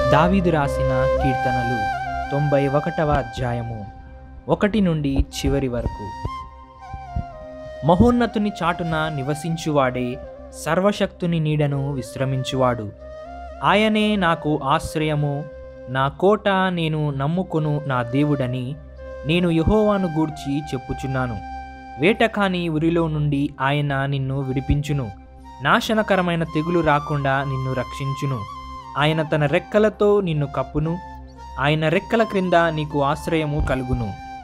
దావీదు రాసిన కీర్తనలు 91వ అధ్యాయము 1 నుండి చివరి వరకు. మహోన్నతుని చాటున నివసించువాడే సర్వశక్తుని నీడను విశ్రమించువాడు. ఆయనే నాకు ఆశ్రయము, నా కోట, నేను నమ్ముకొను నా దేవుడని నేను యెహోవాను గూర్చి చెప్పుచున్నాను. వేటకాని ఉరిలో నుండి ఆయన నిన్ను విడిపించును, నాశనకరమైన తెగులు రాకుండా నిన్ను రక్షించును. ఆయన తన రెక్కలతో నిన్ను కప్పును, ఆయన రెక్కల క్రింద నీకు ఆశ్రయము కలుగును.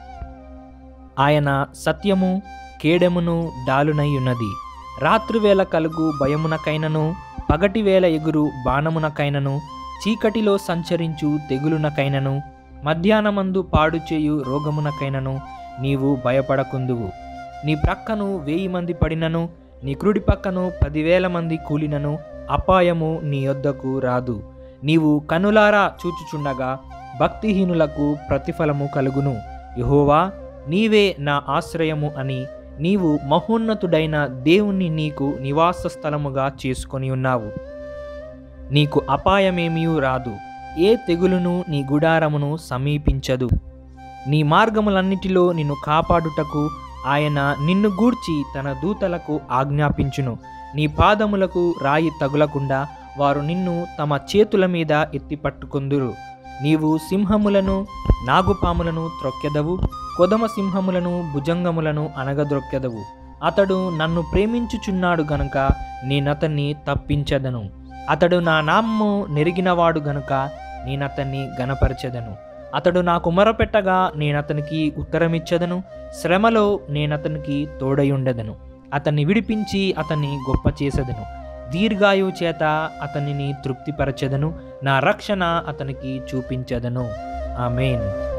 ఆయన సత్యము కేడెమును డాలునై ఉన్నది. రాత్రివేళ కలుగు భయమునకైనను, పగటివేళ ఎగురు బాణమునకైనను, చీకటిలో సంచరించు తెగులునకైనను, మధ్యాహ్నమందు పాడుచేయు రోగమునకైనను నీవు భయపడకుందువు. నీ ప్రక్కను 1000 మంది పడినను, నీ కుడి పక్కను 10,000 మంది కూలినను అపాయము నీ యొద్దకు రాదు. నీవు కనులారా చూచుచుండగా భక్తిహీనులకు ప్రతిఫలము కలుగును. యెహోవా, నీవే నా ఆశ్రయము అని నీవు మహోన్నతుడైన దేవుణ్ణి నీకు నివాస స్థలముగా చేసుకొని ఉన్నావు. నీకు అపాయమేమీ రాదు, ఏ తెగులును నీ గుడారమును సమీపించదు. నీ మార్గములన్నిటిలో నిన్ను కాపాడుటకు ఆయన నిన్ను గూర్చి తన దూతలకు ఆజ్ఞాపించును. నీ పాదములకు రాయి తగులకుండా వారు నిన్ను తమ చేతుల మీద ఎత్తిపట్టుకొందురు. నీవు సింహములను నాగుపాములను త్రొక్కెదవు, కొదమ సింహములను భుజంగములను అనగద్రొక్కెదవు. అతడు నన్ను ప్రేమించుచున్నాడు గనుక నేనతన్ని తప్పించదను. అతడు నా నామము నెరిగినవాడు గనుక నేనతన్ని గనపరచెదను. అతడు నాకు మొరపెట్టగా నేనతనికి ఉత్తరమిచ్చదను. శ్రమలో నేనతనికి తోడయుండెదను. అతన్ని విడిపించి అతన్ని గొప్ప చేసెదను. దీర్ఘాయువు చేత అతనిని తృప్తిపరచెదను. నా రక్షణ అతనికి చూపించెదను. ఆమేన్.